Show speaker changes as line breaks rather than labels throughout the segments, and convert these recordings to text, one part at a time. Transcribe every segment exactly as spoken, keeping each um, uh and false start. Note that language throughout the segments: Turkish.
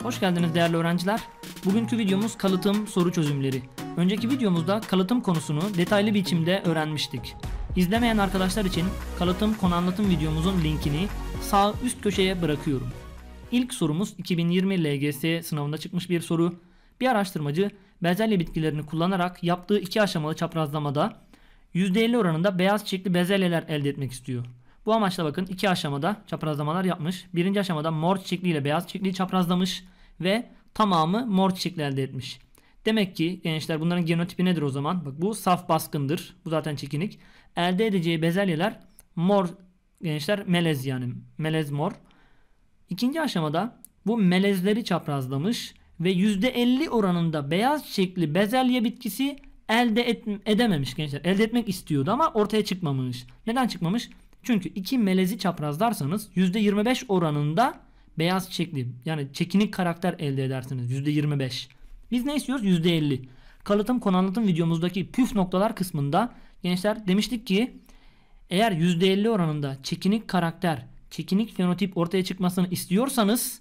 Hoş geldiniz değerli öğrenciler. Bugünkü videomuz kalıtım soru çözümleri. Önceki videomuzda kalıtım konusunu detaylı biçimde öğrenmiştik. İzlemeyen arkadaşlar için kalıtım konu anlatım videomuzun linkini sağ üst köşeye bırakıyorum. İlk sorumuz iki bin yirmi L G S sınavında çıkmış bir soru. Bir araştırmacı bezelye bitkilerini kullanarak yaptığı iki aşamalı çaprazlamada yüzde elli oranında beyaz çiçekli bezelyeler elde etmek istiyor. Bu amaçla bakın iki aşamada çaprazlamalar yapmış. Birinci aşamada mor çiçekli ile beyaz çiçekliyi çaprazlamış ve tamamı mor çiçekli elde etmiş. Demek ki gençler bunların genotipi nedir o zaman? Bak bu saf baskındır. Bu zaten çekinik. Elde edeceği bezelyeler mor gençler, melez yani melez mor. İkinci aşamada bu melezleri çaprazlamış ve yüzde elli oranında beyaz çiçekli bezelye bitkisi elde et, edememiş gençler. Elde etmek istiyordu ama ortaya çıkmamış. Neden çıkmamış? Çünkü iki melezi çaprazlarsanız yüzde yirmi beş oranında beyaz çiçekli yani çekinik karakter elde edersiniz. yüzde yirmi beş. Biz ne istiyoruz? yüzde elli. Kalıtım konu anlatım videomuzdaki püf noktalar kısmında gençler demiştik ki eğer yüzde elli oranında çekinik karakter, çekinik fenotip ortaya çıkmasını istiyorsanız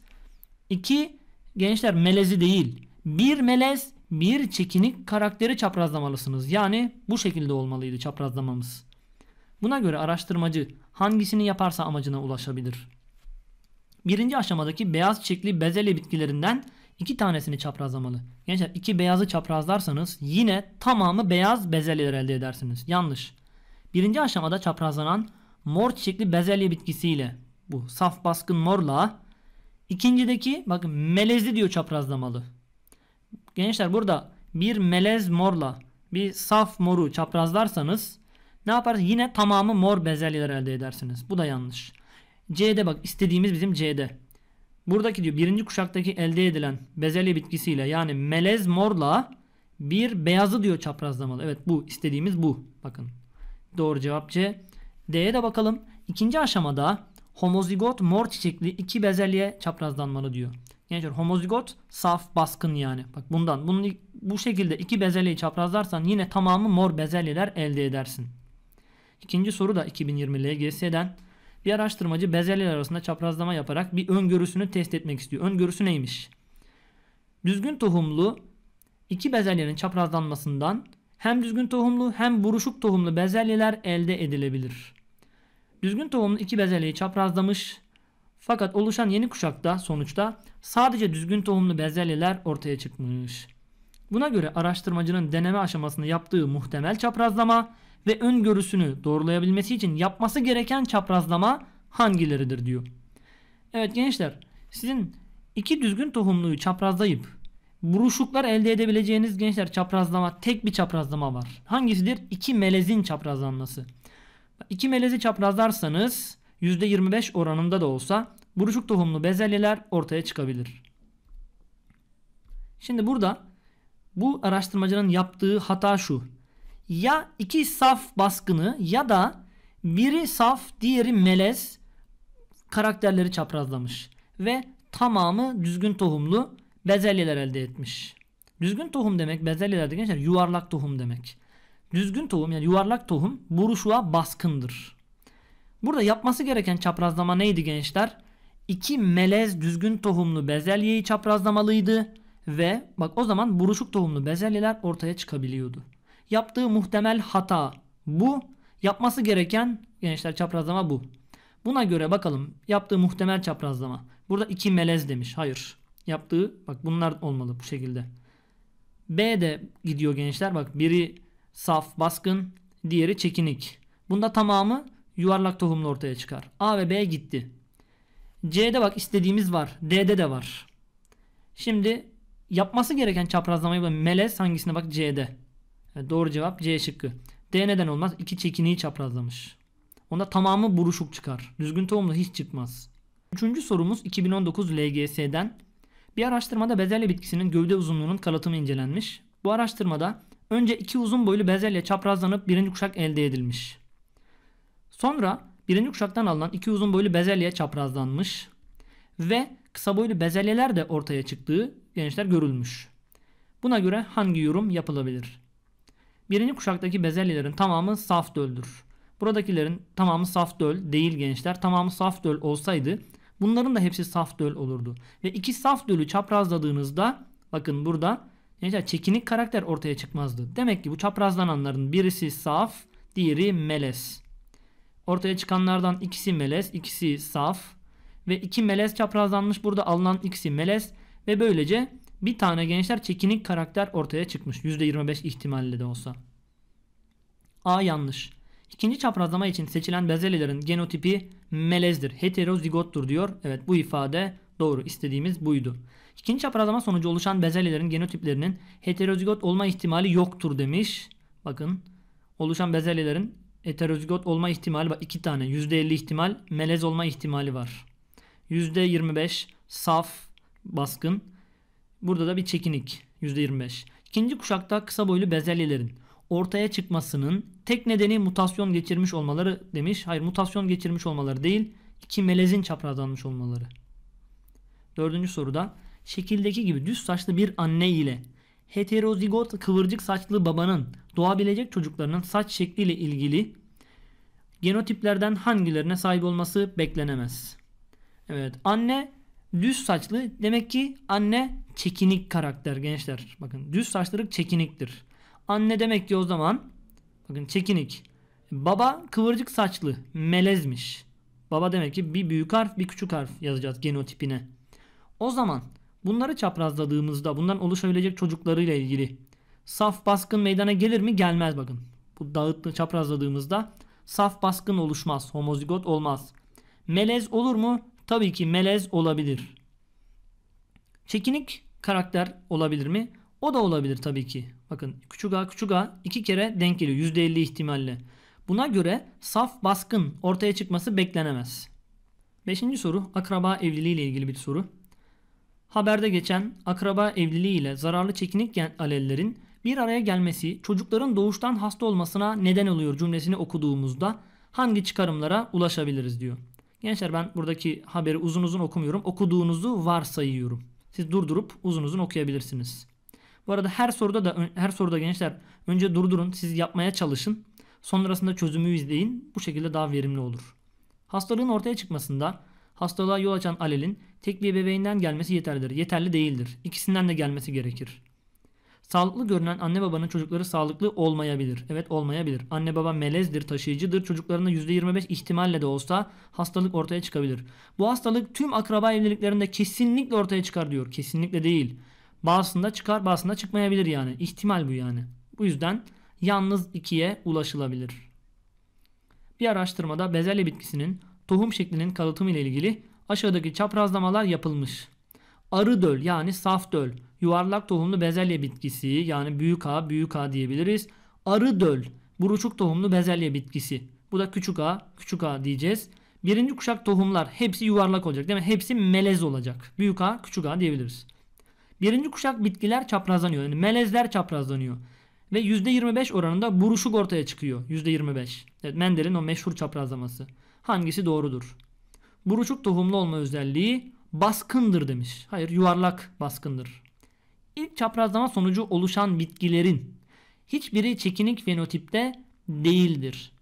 iki gençler melezi değil, bir melez bir çekinik karakteri çaprazlamalısınız. Yani bu şekilde olmalıydı çaprazlamamız. Buna göre araştırmacı hangisini yaparsa amacına ulaşabilir. Birinci aşamadaki beyaz çiçekli bezelye bitkilerinden iki tanesini çaprazlamalı. Gençler iki beyazı çaprazlarsanız yine tamamı beyaz bezelyeler elde edersiniz. Yanlış. Birinci aşamada çaprazlanan mor çiçekli bezelye bitkisiyle bu saf baskın morla ikincideki bakın melezli diyor çaprazlamalı. Gençler burada bir melez morla bir saf moru çaprazlarsanız ne yaparsınız? Yine tamamı mor bezelyeler elde edersiniz. Bu da yanlış. C'de bak istediğimiz bizim C'de. Buradaki diyor birinci kuşaktaki elde edilen bezelye bitkisiyle yani melez morla bir beyazı diyor çaprazlamalı. Evet bu istediğimiz bu. Bakın. Doğru cevap C. D'ye de bakalım. İkinci aşamada homozigot mor çiçekli iki bezelye çaprazlanmalı diyor. Gençler homozigot saf baskın yani. Bak bundan bunu, bu şekilde iki bezelyeyi çaprazlarsan yine tamamı mor bezelyeler elde edersin. İkinci soru da iki bin yirmi L G S'den. Bir araştırmacı bezelyeler arasında çaprazlama yaparak bir öngörüsünü test etmek istiyor. Öngörüsü neymiş? Düzgün tohumlu iki bezelyenin çaprazlanmasından hem düzgün tohumlu hem buruşuk tohumlu bezelyeler elde edilebilir. Düzgün tohumlu iki bezelyeyi çaprazlamış. Fakat oluşan yeni kuşakta sonuçta sadece düzgün tohumlu bezelyeler ortaya çıkmış. Buna göre araştırmacının deneme aşamasında yaptığı muhtemel çaprazlama ve öngörüsünü doğrulayabilmesi için yapması gereken çaprazlama hangileridir diyor. Evet gençler, sizin iki düzgün tohumluyu çaprazlayıp buruşuklar elde edebileceğiniz gençler çaprazlama tek bir çaprazlama var. Hangisidir? İki melezin çaprazlanması. İki melezi çaprazlarsanız yüzde yirmi beş oranında da olsa buruşuk tohumlu bezelyeler ortaya çıkabilir. Şimdi burada bu araştırmacının yaptığı hata şu. Ya iki saf baskını ya da biri saf diğeri melez karakterleri çaprazlamış. Ve tamamı düzgün tohumlu bezelyeler elde etmiş. Düzgün tohum demek bezelyelerde gençler yuvarlak tohum demek. Düzgün tohum yani yuvarlak tohum buruşuğa baskındır. Burada yapması gereken çaprazlama neydi gençler? İki melez düzgün tohumlu bezelyeyi çaprazlamalıydı. Ve bak o zaman buruşuk tohumlu bezelyeler ortaya çıkabiliyordu. Yaptığı muhtemel hata bu. Yapması gereken gençler çaprazlama bu. Buna göre bakalım yaptığı muhtemel çaprazlama. Burada iki melez demiş. Hayır. Yaptığı bak bunlar olmalı bu şekilde. B de gidiyor gençler. Bak biri saf baskın diğeri çekinik. Bunda tamamı yuvarlak tohumlu ortaya çıkar. A ve B gitti. C'de bak istediğimiz var. D'de de var. Şimdi yapması gereken çaprazlamayı melez hangisine bak C'de. Yani doğru cevap C şıkkı. D neden olmaz? İki çekiniği çaprazlamış. Onda tamamı buruşuk çıkar. Düzgün tohumlu hiç çıkmaz. Üçüncü sorumuz iki bin on dokuz L G S'den. Bir araştırmada bezelye bitkisinin gövde uzunluğunun kalıtımı incelenmiş. Bu araştırmada önce iki uzun boylu bezelye çaprazlanıp birinci kuşak elde edilmiş. Sonra birinci kuşaktan alınan iki uzun boylu bezelye çaprazlanmış. Ve kısa boylu bezelyeler de ortaya çıktığı gençler görülmüş. Buna göre hangi yorum yapılabilir? Birinci kuşaktaki bezelyelerin tamamı saf döldür. Buradakilerin tamamı saf döl değil gençler. Tamamı saf döl olsaydı Bunların da hepsi saf döl olurdu. Ve iki saf dölü çaprazladığınızda bakın burada gençler çekinik karakter ortaya çıkmazdı. Demek ki bu çaprazlananların birisi saf, diğeri melez. Ortaya çıkanlardan ikisi melez, ikisi saf ve iki melez çaprazlanmış. Burada alınan ikisi melez ve böylece bir tane gençler çekinik karakter ortaya çıkmış. yüzde yirmi beş ihtimalle de olsa. A yanlış. İkinci çaprazlama için seçilen bezelyelerin genotipi melezdir. Heterozigottur diyor. Evet, bu ifade doğru. İstediğimiz buydu. İkinci çaprazlama sonucu oluşan bezelyelerin genotiplerinin heterozigot olma ihtimali yoktur demiş. Bakın oluşan bezelyelerin heterozigot olma ihtimali var. iki tane. yüzde elli ihtimal melez olma ihtimali var. yüzde yirmi beş saf baskın. Burada da bir çekinik. yüzde yirmi beş. İkinci kuşakta kısa boylu bezelyelerin ortaya çıkmasının tek nedeni mutasyon geçirmiş olmaları demiş. Hayır, mutasyon geçirmiş olmaları değil, iki melezin çaprazlanmış olmaları. Dördüncü soruda şekildeki gibi düz saçlı bir anne ile heterozigot kıvırcık saçlı babanın doğabilecek çocuklarının saç şekliyle ilgili genotiplerden hangilerine sahip olması beklenemez. Evet, anne düz saçlı, demek ki anne çekinik karakter gençler. Bakın düz saçlılık çekiniktir. Anne demek ki o zaman bakın çekinik. Baba kıvırcık saçlı, melezmiş. Baba demek ki bir büyük harf bir küçük harf yazacağız genotipine. O zaman bunları çaprazladığımızda bundan oluşabilecek çocuklarıyla ilgili saf baskın meydana gelir mi? Gelmez bakın. Bu dağıtlı çaprazladığımızda saf baskın oluşmaz. Homozigot olmaz. Melez olur mu? Tabii ki melez olabilir. Çekinik karakter olabilir mi? O da olabilir tabii ki. Bakın küçük a küçük a iki kere denk geliyor yüzde elli ihtimalle. Buna göre saf baskın ortaya çıkması beklenemez. Beşinci soru akraba evliliği ile ilgili bir soru. Haberde geçen akraba evliliği ile zararlı çekinik alellerin bir araya gelmesi çocukların doğuştan hasta olmasına neden oluyor cümlesini okuduğumuzda hangi çıkarımlara ulaşabiliriz diyor. Gençler ben buradaki haberi uzun uzun okumuyorum. Okuduğunuzu varsayıyorum. Siz durdurup uzun uzun okuyabilirsiniz. Bu arada her soruda da her soruda gençler önce durdurun, siz yapmaya çalışın. Sonrasında çözümü izleyin. Bu şekilde daha verimli olur. Hastalığın ortaya çıkmasında hastalığa yol açan alelin tek bir ebeveynden gelmesi yeterlidir. Yeterli değildir. İkisinden de gelmesi gerekir. Sağlıklı görünen anne babanın çocukları sağlıklı olmayabilir. Evet, olmayabilir. Anne baba melezdir, taşıyıcıdır. Çocuklarında yüzde yirmi beş ihtimalle de olsa hastalık ortaya çıkabilir. Bu hastalık tüm akraba evliliklerinde kesinlikle ortaya çıkar diyor. Kesinlikle değil. Bazısında çıkar, bazısında çıkmayabilir yani. İhtimal bu yani. Bu yüzden yalnız ikiye ulaşılabilir. Bir araştırmada bezelye bitkisinin tohum şeklinin kalıtımı ile ilgili aşağıdaki çaprazlamalar yapılmış. Arı döl yani saf döl, yuvarlak tohumlu bezelye bitkisi yani büyük A, büyük A diyebiliriz. Arı döl, buruşuk tohumlu bezelye bitkisi. Bu da küçük A, küçük A diyeceğiz. Birinci kuşak tohumlar hepsi yuvarlak olacak değil mi? Hepsi melez olacak. Büyük A, küçük A diyebiliriz. Birinci kuşak bitkiler çaprazlanıyor. Yani melezler çaprazlanıyor. Ve yüzde yirmi beş oranında buruşuk ortaya çıkıyor. yüzde yirmi beş. Evet, Mendel'in o meşhur çaprazlaması. Hangisi doğrudur? Buruşuk tohumlu olma özelliği baskındır demiş. Hayır, yuvarlak baskındır. İlk çaprazlama sonucu oluşan bitkilerin hiçbiri çekinik fenotipte değildir.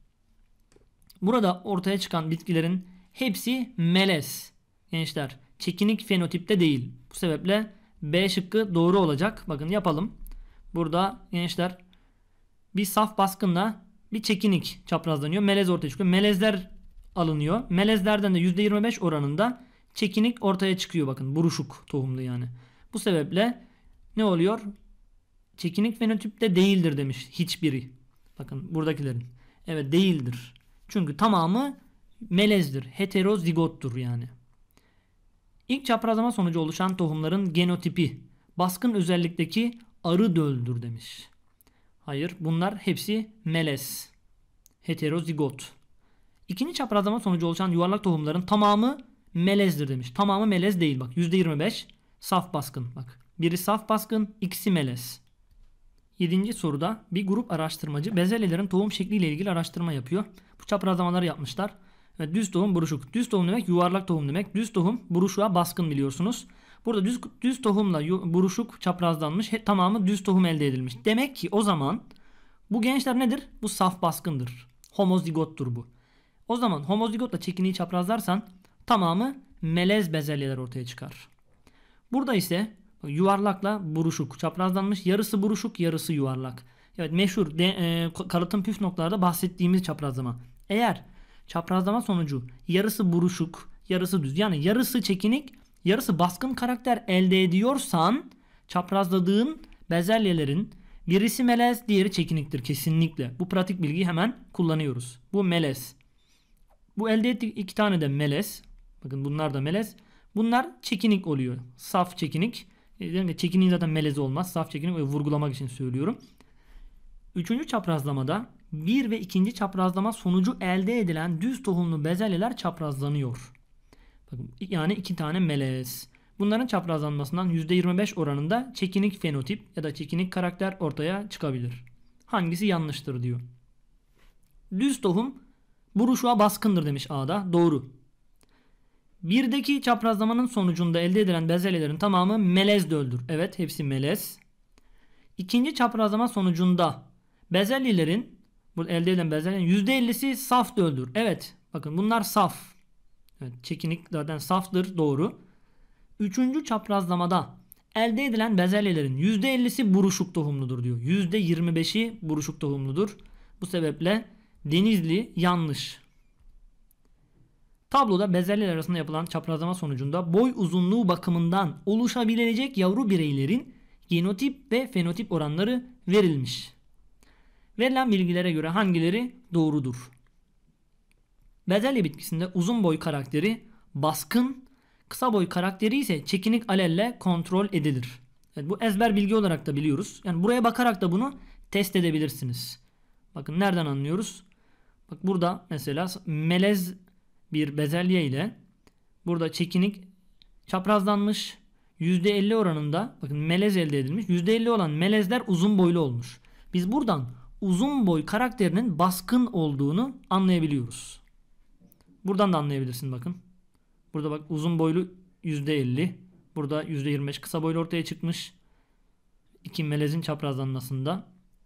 Burada ortaya çıkan bitkilerin hepsi melez. Gençler, çekinik fenotipte değil. Bu sebeple B şıkkı doğru olacak. Bakın yapalım. Burada gençler bir saf baskınla bir çekinik çaprazlanıyor. Melez ortaya çıkıyor. Melezler alınıyor. Melezlerden de yüzde yirmi beş oranında çekinik ortaya çıkıyor. Bakın buruşuk tohumlu yani. Bu sebeple ne oluyor? Çekinik fenotipte değildir demiş hiçbiri. Bakın buradakilerin. Evet, değildir. Çünkü tamamı melezdir. Heterozigottur yani. İlk çaprazlama sonucu oluşan tohumların genotipi baskın özellikteki arı döldür demiş. Hayır, bunlar hepsi melez. Heterozigot. İkinci çaprazlama sonucu oluşan yuvarlak tohumların tamamı melezdir demiş. Tamamı melez değil bak. yüzde yirmi beş saf baskın. Bak. Biri saf baskın, ikisi melez. Yedinci soruda bir grup araştırmacı bezelyelerin tohum şekliyle ilgili araştırma yapıyor. Bu çaprazlamaları yapmışlar. Ve düz tohum, buruşuk. Düz tohum demek yuvarlak tohum demek. Düz tohum buruşuğa baskın biliyorsunuz. Burada düz, düz tohumla buruşuk çaprazlanmış. He, tamamı düz tohum elde edilmiş. Demek ki o zaman bu gençler nedir? Bu saf baskındır. Homozigottur bu. O zaman homozigotla çekiniği çaprazlarsan tamamı melez bezelyeler ortaya çıkar. Burada ise yuvarlakla buruşuk, çaprazlanmış, yarısı buruşuk, yarısı yuvarlak. Evet, meşhur de, e, kalıtım püf noktalarda bahsettiğimiz çaprazlama. Eğer çaprazlama sonucu yarısı buruşuk, yarısı düz, yani yarısı çekinik, yarısı baskın karakter elde ediyorsan çaprazladığın bezelyelerin birisi melez, diğeri çekiniktir kesinlikle. Bu pratik bilgiyi hemen kullanıyoruz. Bu melez. Bu elde ettiği iki tane de melez. Bakın bunlar da melez. Bunlar çekinik oluyor. Saf çekinik. E, çekiniğin zaten melezi olmaz. Saf çekinik, ve vurgulamak için söylüyorum. Üçüncü çaprazlamada bir ve ikinci çaprazlama sonucu elde edilen düz tohumlu bezelyeler çaprazlanıyor. Bakın, yani iki tane melez. Bunların çaprazlanmasından yüzde yirmi beş oranında çekinik fenotip ya da çekinik karakter ortaya çıkabilir. Hangisi yanlıştır diyor. Düz tohum buruşuğa baskındır demiş A'da. Doğru. Birdeki çaprazlamanın sonucunda elde edilen bezelyelerin tamamı melez döldür. Evet, hepsi melez. İkinci çaprazlama sonucunda bezelyelerin, bu elde edilen bezelyelerin yüzde ellisi saf döldür. Evet, bakın bunlar saf. Evet, çekinik zaten saftır. Doğru. Üçüncü çaprazlamada elde edilen bezelyelerin yüzde ellisi buruşuk tohumludur diyor. yüzde yirmi beşi buruşuk tohumludur. Bu sebeple Denizli yanlış. Tabloda bezelyeler arasında yapılan çaprazlama sonucunda boy uzunluğu bakımından oluşabilecek yavru bireylerin genotip ve fenotip oranları verilmiş. Verilen bilgilere göre hangileri doğrudur? Bezelye bitkisinde uzun boy karakteri baskın, kısa boy karakteri ise çekinik alelle kontrol edilir. Evet, bu ezber bilgi olarak da biliyoruz. Yani buraya bakarak da bunu test edebilirsiniz. Bakın nereden anlıyoruz? Bak burada mesela melez bir bezelye ile burada çekinik çaprazlanmış, yüzde elli oranında bakın melez elde edilmiş. yüzde elli olan melezler uzun boylu olmuş. Biz buradan uzun boy karakterinin baskın olduğunu anlayabiliyoruz. Buradan da anlayabilirsin bakın. Burada bak uzun boylu yüzde elli. Burada yüzde yirmi beş kısa boylu ortaya çıkmış. İki melezin çaprazlanmasında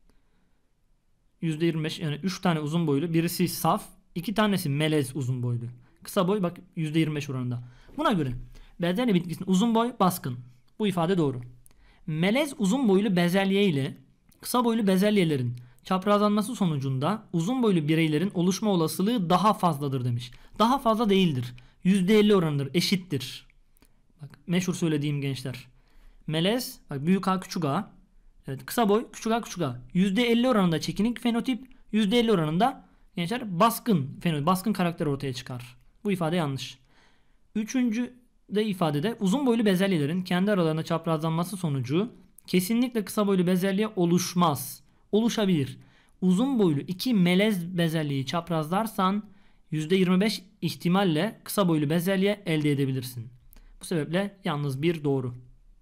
yüzde yirmi beş, yani üç tane uzun boylu, birisi saf, iki tanesi melez uzun boylu. Kısa boy bak yüzde yirmi beş oranında. Buna göre bezelye bitkisinin uzun boy baskın. Bu ifade doğru. Melez uzun boylu bezelye ile kısa boylu bezelyelerin çaprazlanması sonucunda uzun boylu bireylerin oluşma olasılığı daha fazladır demiş. Daha fazla değildir. yüzde elli oranıdır. Eşittir. Bak meşhur söylediğim gençler. Melez bak büyük A küçük A. Evet, kısa boy küçük A küçük A. yüzde elli oranında çekinik fenotip, yüzde elli oranında gençler baskın fenotip, baskın karakter ortaya çıkar. Bu ifade yanlış. Üçüncü de ifadede uzun boylu bezelyelerin kendi aralarında çaprazlanması sonucu kesinlikle kısa boylu bezelye oluşmaz. Oluşabilir. Uzun boylu iki melez bezelyeyi çaprazlarsan yüzde yirmi beş ihtimalle kısa boylu bezelye elde edebilirsin. Bu sebeple yalnız bir doğru.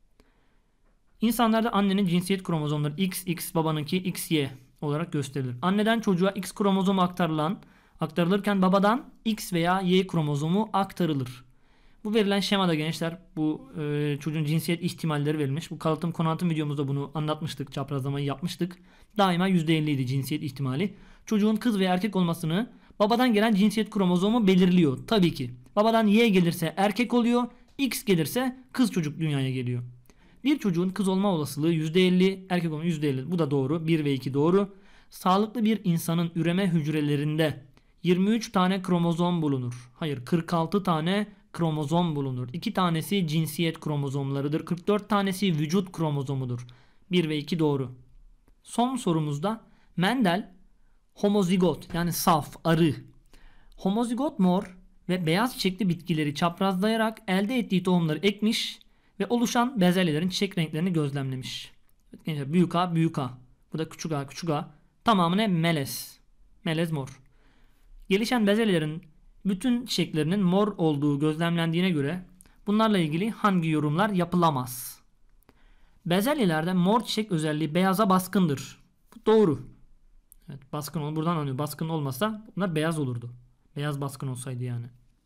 İnsanlarda annenin cinsiyet kromozomları X X, babanınki X Y olarak gösterilir. Anneden çocuğa X kromozomu aktarılan, aktarılırken babadan X veya Y kromozomu aktarılır. Bu verilen şemada gençler bu e, çocuğun cinsiyet ihtimalleri verilmiş. Bu kalıtım konantım videomuzda bunu anlatmıştık. Çaprazlamayı yapmıştık. Daima yüzde elli idi cinsiyet ihtimali. Çocuğun kız veya erkek olmasını babadan gelen cinsiyet kromozomu belirliyor. Tabii ki. Babadan Y gelirse erkek oluyor. X gelirse kız çocuk dünyaya geliyor. Bir çocuğun kız olma olasılığı yüzde elli, erkek olma yüzde elli. Bu da doğru. bir ve iki doğru. Sağlıklı bir insanın üreme hücrelerinde yirmi üç tane kromozom bulunur. Hayır, kırk altı tane kromozom bulunur. iki tanesi cinsiyet kromozomlarıdır. kırk dört tanesi vücut kromozomudur. bir ve iki doğru. Son sorumuzda Mendel homozigot yani saf, arı, homozigot mor ve beyaz çiçekli bitkileri çaprazlayarak elde ettiği tohumları ekmiş ve oluşan bezelyelerin çiçek renklerini gözlemlemiş. Evet, büyük A, büyük A. Bu da küçük A, küçük A. Tamamı melez. Melez mor. Gelişen bezelyelerin bütün çiçeklerinin mor olduğu gözlemlendiğine göre bunlarla ilgili hangi yorumlar yapılamaz? Bezelyelerde mor çiçek özelliği beyaza baskındır. Bu doğru. Evet, baskın olur. Buradan anlıyor. Baskın olmasa bunlar beyaz olurdu. Beyaz baskın olsaydı yani.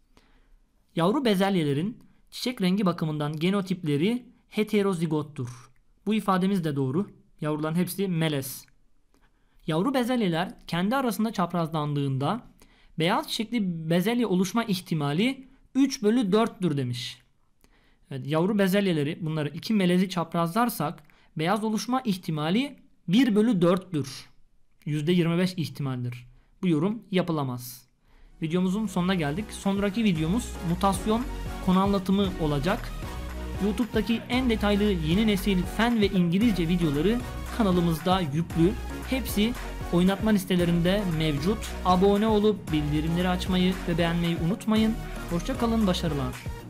Yavru bezelyelerin çiçek rengi bakımından genotipleri heterozigottur. Bu ifademiz de doğru. Yavruların hepsi melez. Yavru bezelyeler kendi arasında çaprazlandığında beyaz çiçekli bezelye oluşma ihtimali üç bölü dörttür demiş. Evet, yavru bezelyeleri, bunları iki melezi çaprazlarsak beyaz oluşma ihtimali bir bölü dörttür. yüzde yirmi beş ihtimaldir. Bu yorum yapılamaz. Videomuzun sonuna geldik. Sonraki videomuz mutasyon konu anlatımı olacak. YouTube'daki en detaylı yeni nesil fen ve İngilizce videoları kanalımızda yüklü. Hepsi oynatma listelerinde mevcut. Abone olup bildirimleri açmayı ve beğenmeyi unutmayın. Hoşça kalın, başarılar.